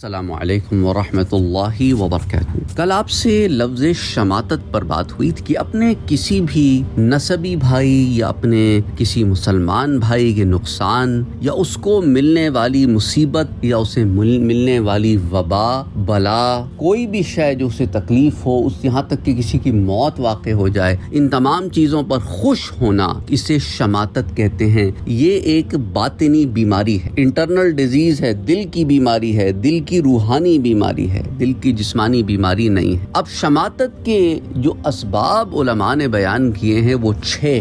अस्सलामु अलैकुम वरहमतुल्लाहि वबरकातुहू। कल आपसे लफ्ज़ शमातत पर बात हुई थी कि अपने किसी भी नसबी भाई या अपने किसी मुसलमान भाई के नुकसान या उसको मिलने वाली मुसीबत या उसे मिलने वाली वबा बला कोई भी शय जो उसे तकलीफ हो, उस यहाँ तक कि किसी की मौत वाक़े हो जाए, इन तमाम चीज़ों पर खुश होना, इसे शमातत कहते हैं। ये एक बातिनी बीमारी है, इंटरनल डिजीज़ है, दिल की बीमारी है, दिल की रूहानी बीमारी है, दिल की जिस्मानी बीमारी नहीं है। अब शमातत के जो असबाब उलमा ने बयान किए हैं वो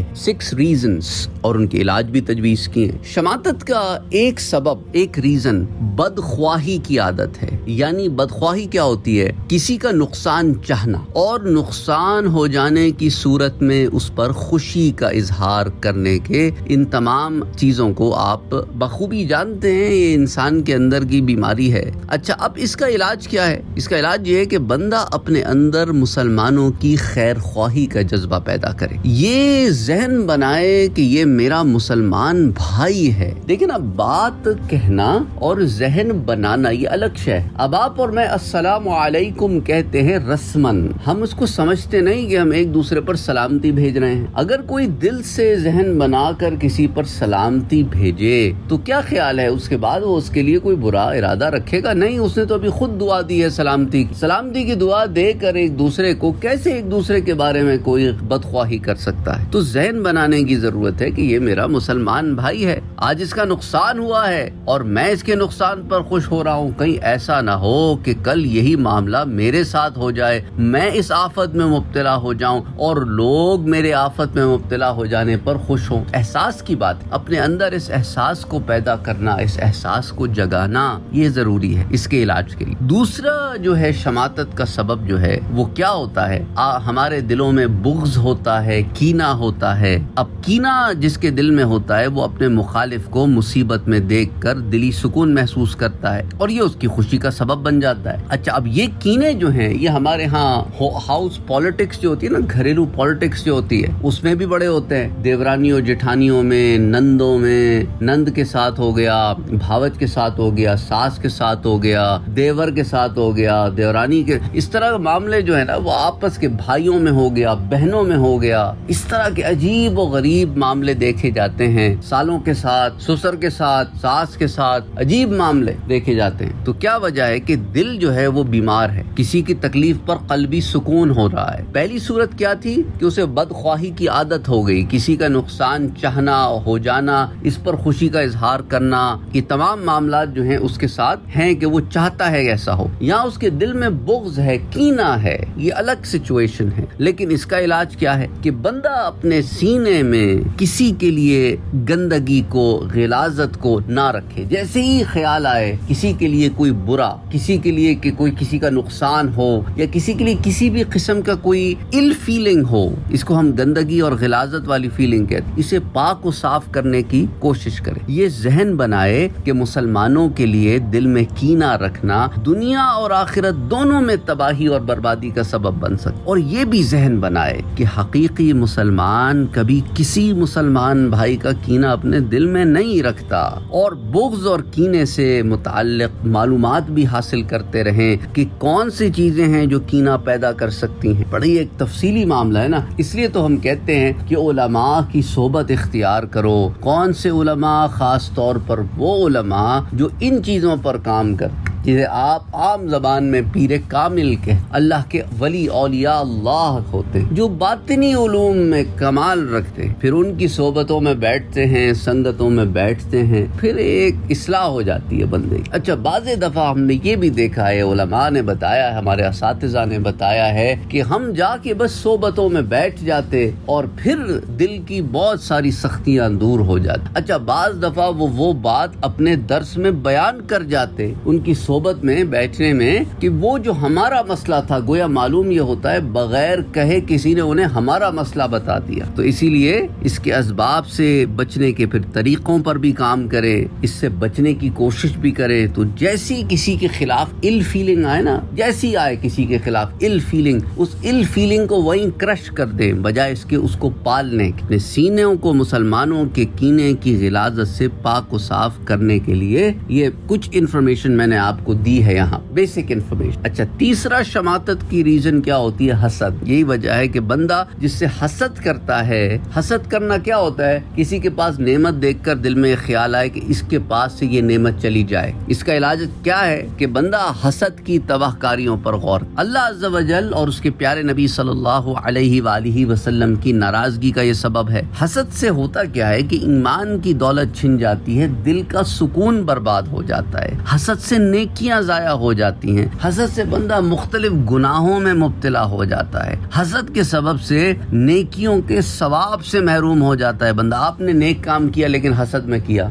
6 रीजंस और उनके इलाज भी तजवीज़ किए हैं। शमातत का एक सबब, एक रीज़न बदख्वाही की आदत है। यानी बदख्वाही क्या होती है? किसी का नुकसान चाहना और नुकसान हो जाने की सूरत में उस पर खुशी का इजहार करने के, इन तमाम चीज़ों को आप बखूबी जानते हैं, ये इंसान के अंदर की बीमारी है। अच्छा, अब इसका इलाज क्या है? इसका इलाज ये है कि बंदा अपने अंदर मुसलमानों की खैर ख्वाही का जज्बा पैदा करे, ये जहन बनाए कि ये मेरा मुसलमान भाई है। लेकिन अब बात कहना और जहन बनाना ये अलग शय है। अब आप और मैं अस्सलामु अलैकुम कहते हैं रस्मन, हम उसको समझते नहीं कि हम एक दूसरे पर सलामती भेज रहे हैं। अगर कोई दिल से जहन बनाकर किसी पर सलामती भेजे तो क्या ख्याल है उसके बाद वो उसके लिए कोई बुरा इरादा रखेगा? नहीं, उसने तो अभी खुद दुआ दी है सलामती की दुआ देकर एक दूसरे को कैसे एक दूसरे के बारे में कोई बदख्वाही कर सकता है? तो जहन बनाने की जरूरत है कि ये मेरा मुसलमान भाई है, आज इसका नुकसान हुआ है और मैं इसके नुकसान पर खुश हो रहा हूँ। कहीं ऐसा ना हो कि कल यही मामला मेरे साथ हो जाए, मैं इस आफत में मुब्तला हो जाऊं और लोग मेरे आफत में मुब्तला हो जाने पर खुश हों। एहसास की बात, अपने अंदर इस एहसास को पैदा करना, इस एहसास को जगाना, ये जरूरी है इसके इलाज के लिए। दूसरा जो है शमातत का सबब जो है वो क्या होता है? हमारे दिलों में बुग़्ज़ होता है, कीना होता है। अब कीना जिसके दिल में होता है वो अपने मुखालिफ को मुसीबत में देखकर दिली सुकून महसूस करता है और ये उसकी खुशी का सबब बन जाता है। अच्छा, अब ये कीने जो हैं ये हमारे यहाँ हाउस पॉलिटिक्स जो होती है ना, घरेलू पॉलिटिक्स जो होती है, उसमें भी बड़े होते हैं। देवरानियों जेठानियों में, नंदों में, नंद के साथ हो गया, भावच के साथ हो गया, सास के साथ हो गया, देवर के साथ हो गया, देवरानी के, इस तरह के मामले जो है ना वो आपस के भाइयों में हो गया, बहनों में हो गया। इस तरह के अजीब और गरीब मामले देखे जाते हैं। सालों के साथ, ससुर के साथ, सास के साथ अजीब मामले देखे जाते हैं। तो क्या वजह है कि दिल जो है वो बीमार है, किसी की तकलीफ पर कल्बी सुकून हो रहा है। पहली सूरत क्या थी कि उसे बदख्वाही की आदत हो गई, किसी का नुकसान चाहना, हो जाना, इस पर खुशी का इजहार करना, ये तमाम मामला जो हैं उसके साथ हैं कि वो चाहता है ऐसा हो। यहाँ उसके दिल में बुग़्ज़ है, कीना है, ये अलग सिचुएशन है। लेकिन इसका इलाज क्या है कि बंदा अपने सीने में किसी के लिए गंदगी को, गिलाज़त को ना रखे। जैसे ही ख्याल आए किसी के लिए कोई बुरा, किसी के लिए कि कोई किसी का नुकसान हो या किसी के लिए किसी भी किस्म का कोई इल फीलिंग हो, इसको हम गंदगी और गिलाज़त वाली फीलिंग कहते हैं, इसे पाक और साफ करने की कोशिश करें। ये जहन बनाए कि मुसलमानों के लिए दिल में कीना रखना दुनिया और आखिरत दोनों में तबाही और बर्बादी का सबब बन सकता। और ये भी जहन बनाए कि हकीकी मुसलमान कभी किसी मुसलमान भाई का कीना अपने दिल में नहीं रखता और बुग़्ज़ और कीने से मुताल्लिक़ मालूमात भी हासिल करते रहें कि कौन सी चीजें हैं जो कीना पैदा कर सकती हैं। बड़ी एक तफसीली मामला है ना, इसलिए तो हम कहते हैं कि उलमा की सोबत इख्तियार करो। कौन से उलमा? खास तौर पर वो उलमा जो इन चीजों पर काम कर, जिसे आप आम जबान में पीरे कामिल के, अल्लाह के वली औलिया अल्लाह होते, जो बातिनी उलूम में कमाल रखते हैं। फिर उनकी सोबतों में बैठते हैं, संगतों में बैठते हैं, फिर एक इस्लाह हो जाती है बंदे की। अच्छा, बाज़े दफ़ा हमने ये भी देखा है, उलमा ने बताया है, हमारे असातिज़ा ने बताया है कि हम जाके बस सोबतों में बैठ जाते और फिर दिल की बहुत सारी सख्तियाँ दूर हो जाती। अच्छा, बाज़ दफ़ा वो बात अपने दर्स में बयान कर जाते उनकी सोबत में बैठने में कि वो जो हमारा मसला था, गोया मालूम ये होता है बगैर कहे किसी ने उन्हें हमारा मसला बता दिया। तो इसीलिए इसके असबाब से बचने के फिर तरीकों पर भी काम करें, इससे बचने की कोशिश भी करें। तो जैसी किसी के खिलाफ इल फीलिंग आए ना, जैसी आए किसी के खिलाफ इल फीलिंग, उस इल फीलिंग को वहीं क्रश कर दें बजाय इसके उसको पालने के। सीनों को मुसलमानों के कीने की गिलाजत से पाक और साफ करने के लिए ये कुछ इन्फॉर्मेशन मैंने आप आपको दी है यहाँ बेसिक इन्फॉर्मेशन। अच्छा, तीसरा शमातत की रीजन क्या होती है? हसद। यही वजह है कि बंदा जिससे हसद करता है, हसद करना क्या होता है? किसी के पास नेमत देखकर दिल में ख्याल आए कि इसके पास से ये नेमत चली जाए। इसका इलाज क्या है कि बंदा हसद की तबाहकारियों पर गौर। अल्लाह अज़्ज़ा व जल और उसके प्यारे नबी सल्लल्लाहु अलैहि वसल्लम की नाराजगी का ये सबब है। हसद से होता क्या है कि ईमान की दौलत छिन जाती है, दिल का सुकून बर्बाद हो जाता है, हसद से नेकियां जाया हो जाती हैं, हसद से बंदा मुख्तलिफ गुनाहों में मुब्तला हो जाता है, हसद के सबब से नेकियों के सवाब से महरूम हो जाता है बंदा। आपने नेक काम किया लेकिन हसद में किया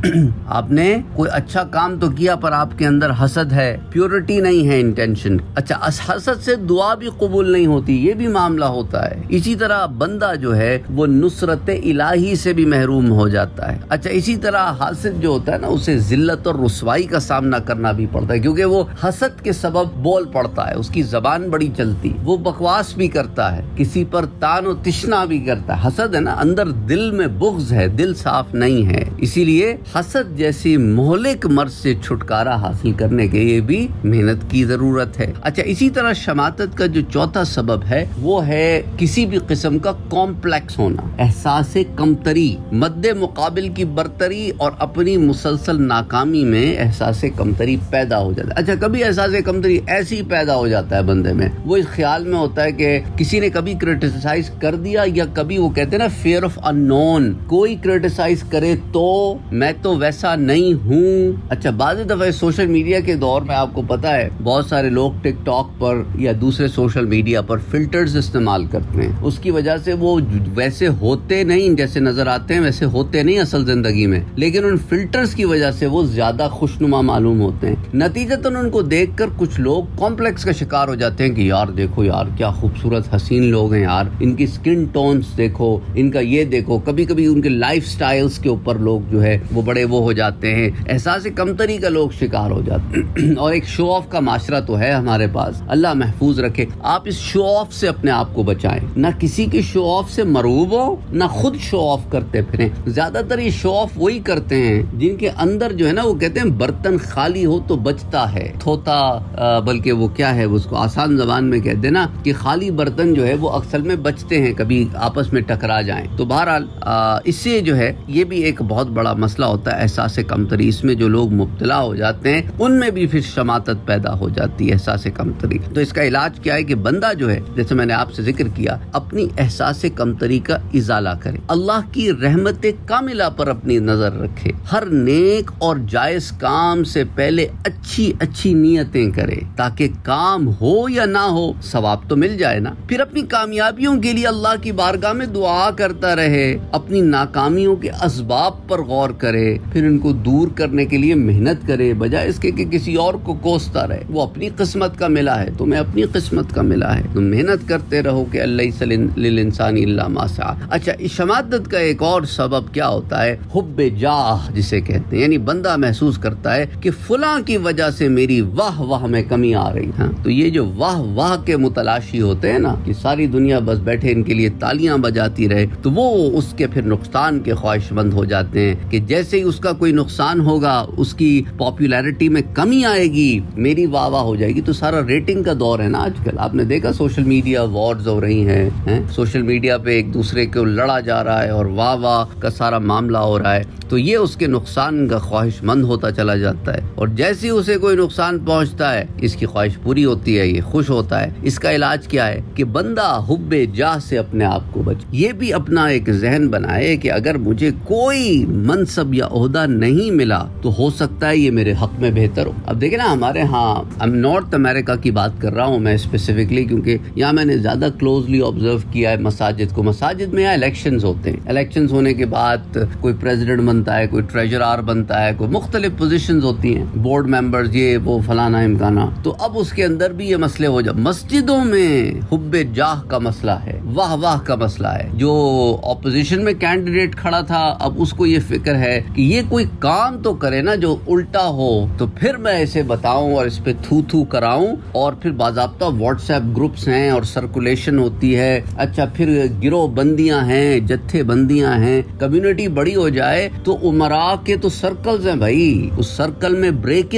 आपने कोई अच्छा काम तो किया पर आपके अंदर हसद है, प्योरिटी नहीं है, इंटेंशन। अच्छा, हसद से दुआ भी कबूल नहीं होती, ये भी मामला होता है। इसी तरह बंदा जो है वो नुसरत इलाही से भी महरूम हो जाता है। अच्छा, इसी तरह हसद जो होता है ना, उसे जिल्लत और रुसवाई का सामना करना भी पड़ता है, क्योंकि वो हसद के सबब बोल पड़ता है, उसकी जबान बड़ी चलती, वो बकवास भी करता है, किसी पर तान और तिश्ना भी करता है। हसद है ना, अंदर दिल में बुग़्ज़ है, दिल साफ नहीं है। इसीलिए हसद जैसी मोहलिक मर्ज से छुटकारा हासिल करने के लिए भी मेहनत की जरूरत है। अच्छा, इसी तरह शमातत का जो चौथा सबब है वो है किसी भी किस्म का कॉम्प्लेक्स होना, एहसास कमतरी, मद्दे मुकाबिल की बरतरी और अपनी मुसलसल नाकामी में एहसास कमतरी पैदा हो जाता है। अच्छा, कभी एहसास कमतरी ऐसी पैदा हो जाता है बंदे में, वो इस ख्याल में होता है कि किसी ने कभी क्रिटिसाइज कर दिया, या कभी वो कहते हैं ना फियर ऑफ अननोन, कोई क्रिटिसाइज करे तो मैं तो वैसा नहीं हूँ। अच्छा, बाज़ दफा सोशल मीडिया के दौर में आपको पता है बहुत सारे लोग टिकटॉक पर या दूसरे सोशल मीडिया पर फिल्टर्स इस्तेमाल करते हैं, उसकी वजह से वो वैसे होते नहीं, जैसे नजर आते हैं वैसे होते नहीं असल जिंदगी में, लेकिन उन फिल्टर्स की वजह से वो ज्यादा खुशनुमा मालूम होते हैं। नतीजतन उनको देखकर कुछ लोग कॉम्प्लेक्स का शिकार हो जाते हैं कि यार देखो यार क्या खूबसूरत हसीन लोग हैं यार, इनकी स्किन टोन्स देखो, इनका ये देखो। कभी कभी उनके लाइफ स्टाइल्स के ऊपर लोग जो है वो बड़े वो हो जाते हैं, एहसास कमतरी का लोग शिकार हो जाते हैं। और एक शो ऑफ का माशरा तो है हमारे पास, अल्लाह महफूज रखे। आप इस शो ऑफ से अपने आप को बचाएं, ना किसी के शो ऑफ से मरूब हो, ना खुद शो ऑफ करते फिरें। ज्यादातर ये शो ऑफ वही करते हैं जिनके अंदर जो है ना, वो कहते हैं बर्तन खाली हो तो बचता है थोता, बल्कि वो क्या है, उसको आसान जबान में कह देना कि खाली बर्तन जो है वो अक्सर में बचते हैं, कभी आपस में टकरा जाएं। तो बहरहाल इससे जो है ये भी एक बहुत बड़ा मसला होता है, एहसास कमतरी। इसमें जो लोग मुब्तला हो जाते हैं उनमें भी फिर शमातत पैदा हो जाती है, एहसास कमतरी। तो इसका इलाज क्या है कि बंदा जो है, जैसे मैंने आपसे जिक्र किया, अपनी एहसास कमतरी का इजाला करे, अल्लाह की रहमत कामिला पर अपनी नजर रखे, हर नेक और जायज काम से पहले अच्छी अच्छी नियतें करे, ताकि काम हो या ना हो सवाब तो मिल जाए ना। फिर अपनी कामयाबियों के लिए अल्लाह की बारगाह में दुआ करता रहे, अपनी नाकामियों के असबाब पर गौर करे, फिर इनको दूर करने के लिए मेहनत करे, बजाय इसके कि किसी और को कोसता रहे। वो अपनी किस्मत का मिला है, तुम्हें अपनी किस्मत का मिला है, तुम मेहनत करते रहो कि अल्लाह लिल इंसानी इल्ला मा सा। अच्छा, इस शमादत का एक और सबब क्या होता है? हुब्बे जाह जिसे कहते हैं, यानी बंदा महसूस करता है कि फलां की वजह से मेरी वाह वाह में कमी आ रही है। तो ये जो वाह वाह के मुतलाशी होते हैं ना, कि सारी दुनिया बस बैठे इनके लिए तालियां बजाती रहे, तो वो उसके फिर नुकसान के ख्वाहिशमंद हो जाते हैं कि जैसे ही उसका कोई नुकसान होगा, उसकी पॉपुलैरिटी में कमी आएगी, मेरी वाह वाह हो जाएगी। तो सारा रेटिंग का दौर है ना आजकल, आपने देखा सोशल मीडिया वॉर्स हो रही हैं, सोशल मीडिया पे एक दूसरे को लड़ा जा रहा है और वाह वाह का सारा मामला हो रहा है। तो ये उसके नुकसान का ख्वाहिशमंद होता चला जाता है, और जैसे ही उसे कोई नुकसान पहुंचता है इसकी ख्वाहिश पूरी होती है, ये खुश होता है। इसका इलाज क्या है कि बंदा हुब्बे जाह से अपने आप को बचे। ये भी अपना एक जहन बनाए कि अगर मुझे कोई मनसब या ओहदा नहीं मिला तो हो सकता है ये मेरे हक में बेहतर हो। अब देखे ना हमारे यहाँ, नॉर्थ अमेरिका की बात कर रहा हूँ मैं स्पेसिफिकली, क्योंकि यहाँ मैंने ज्यादा क्लोजली ऑब्जर्व किया है मसाजिद को। मसाजिद में यहाँ इलेक्शंस होते हैं, इलेक्शंस होने के बाद कोई प्रेसिडेंट बनता है, कोई ट्रेजरर बनता है, कोई मुख्तलिफ पोजीशंस होती हैं, बोर्ड मेंबर्स, ये वो फलाना इमकाना। तो अब उसके अंदर भी ये मसले हो जाए। मस्जिदों में हुब्बे जाह का मसला है, वाह वाह का मसला है। जो ऑपोजिशन में कैंडिडेट खड़ा था, अब उसको ये फिक्र है कि ये कोई काम तो करे ना जो उल्टा हो, तो फिर मैं इसे बताऊं और इस पे थू थू कराऊं, और फिर बाज़ाब्ता व्हाट्सएप ग्रुप्स हैं और सर्कुलेशन होती है। अच्छा, फिर गिरोह बंदियां हैं, जत्थे बंदियां हैं, कम्युनिटी बड़ी हो जाए तो उमरा के तो सर्कल्स हैं भाई, उस सर्कल में ब्रेक इन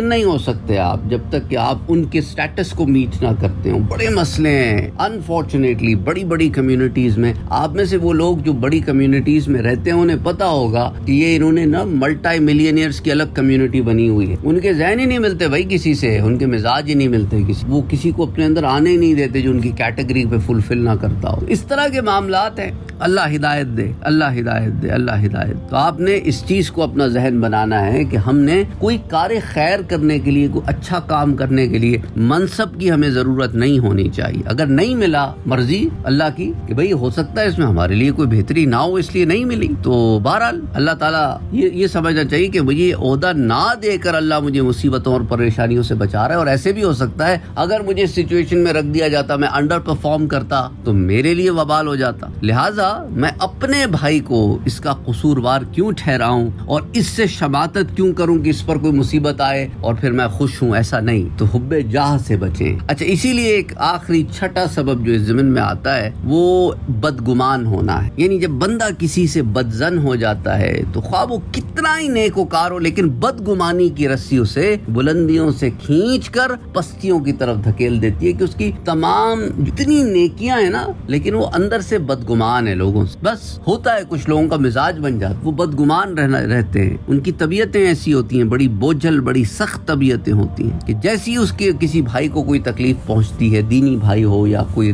नहीं हो सकते आप जब तक कि आप उनके स्टेटस को मीट ना करते हो। बड़े मसले हैं अनफॉर्चुनेटली बड़ी बड़ी कम्युनिटीज में। आप में से वो लोग जो बड़ी कम्युनिटीज में रहते हैं उन्हें पता होगा कि ये इन्होंने ना मल्टी मिलियनियर्स की अलग कम्युनिटी बनी हुई है। उनके ज़हन ही नहीं मिलते भाई किसी से, उनके मिजाज ही नहीं मिलते किसी, वो किसी को अपने अंदर आने ही नहीं देते जो उनकी कैटेगरी पे फुलफिल ना करता हो। इस तरह के मामलात हैं। अल्लाह हिदायत दे, अल्लाह हिदायत दे, अल्लाह हिदायत। तो आपने इस चीज को अपना जहन बनाना है कि हमने कोई कार्य खैर करने के लिए, कोई अच्छा काम करने के लिए मनसब की हमें जरूरत नहीं होनी चाहिए। अगर नहीं मिला, मर्जी अल्लाह की कि भाई हो सकता है इसमें हमारे लिए कोई बेहतरी ना हो इसलिए नहीं मिली, तो बहरहाल अल्लाह ताला ये समझना चाहिए कि मुझे ओहदा ना देकर अल्लाह मुझे मुसीबतों और परेशानियों से बचा रहा है। और ऐसे भी हो सकता है अगर मुझे सिचुएशन में रख दिया जाता, मैं अंडर परफॉर्म करता तो मेरे लिए वबाल हो जाता। लिहाजा मैं अपने भाई को इसका कसूरवार क्यों ठहराऊं और इससे शमातत क्यों करूं कि इस पर कोई मुसीबत आए और फिर मैं खुश हूं, ऐसा नहीं। तो हुब्बे जाह से बचें। अच्छा, इसीलिए एक आखिरी छठा सबब जो इस ज़मीन में आता है वो बदगुमान होना है। यानी जब बंदा किसी से बदजन हो जाता है तो ख्वाह वो कितना ही नेकोकार हो, लेकिन बदगुमानी की रस्सी उसे बुलंदियों से खींच कर पस्तियों की तरफ धकेल देती है कि उसकी तमाम जितनी नेकियां है ना, लेकिन वो अंदर से बदगुमान है लोगों से। बस होता है कुछ लोगों का मिजाज बन जाता, वो बदगुमान रहते हैं। उनकी तबीयतें ऐसी होती हैं, बड़ी बोझल, बड़ी सख्त तबीयतें होती हैं कि जैसे ही उसके किसी भाई को कोई तकलीफ पहुंचती है, दीनी भाई हो या कोई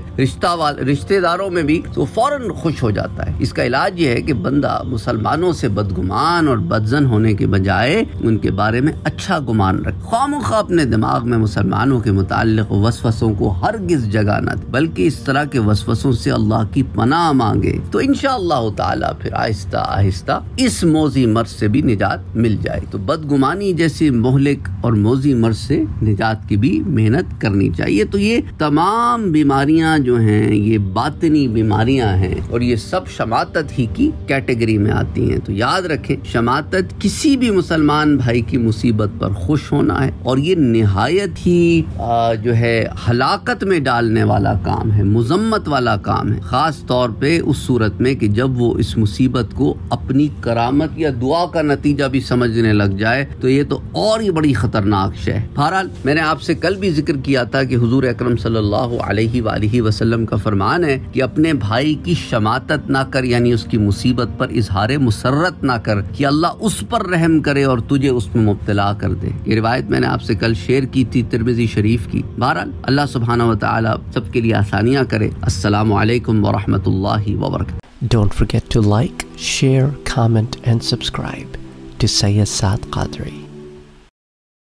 रिश्तेदारों में भी, तो फौरन खुश हो जाता है। इसका इलाज ये है कि बंदा मुसलमानों से बदगुमान और बदजन होने के बजाय उनके बारे में अच्छा गुमान रखे। खामखा अपने दिमाग में मुसलमानों के मुताल्लिक वसवसों को हरगिज जगह न दे, बल्कि इस तरह के वसवसों से अल्लाह की पनाह मांगे, तो इंशाअल्लाह ताला फिर आहिस्ता आहिस्ता इस मौजी मर्ज से भी निजात मिल जाए। तो बदगुमानी जैसी मोहलिक और मौजी मर्ज से निजात की भी मेहनत करनी चाहिए। तो ये तमाम बीमारियां जो हैं ये बातिनी बीमारियां हैं और ये सब शमातत ही की कैटेगरी में आती हैं। तो याद रखें, शमातत किसी भी मुसलमान भाई की मुसीबत पर खुश होना है और ये निहायत ही जो है हलाकत में डालने वाला काम है, मुजम्मत वाला काम है, खास तौर पे उस सूरत में कि जब वो इस मुसीबत को अपनी करामत या दुआ का नतीजा भी समझने लग जाए, तो ये तो और ही बड़ी खतरनाक शय है। बहरहाल मैंने आपसे कल भी जिक्र किया था कि हुजूर अकरम सल्लल्लाहु अलैहि वसल्लम का फरमान है कि अपने भाई की शमातत ना कर, यानी उसकी मुसीबत पर इजहार मुसर्रत ना कर कि अल्लाह उस पर रहम करे और तुझे उसमें मुब्तला कर दे। ये रिवायत मैंने आपसे कल शेयर की थी तिरमिज़ी शरीफ की। बहरहाल अल्लाह सुब्हानहू व तआला सबके लिए आसानियां करे। अस्सलामु अलैकुम व रहमतुल्लाहि व बरकातहू। Don't forget to like, share, comment and subscribe to Sayyid Saad Qadri.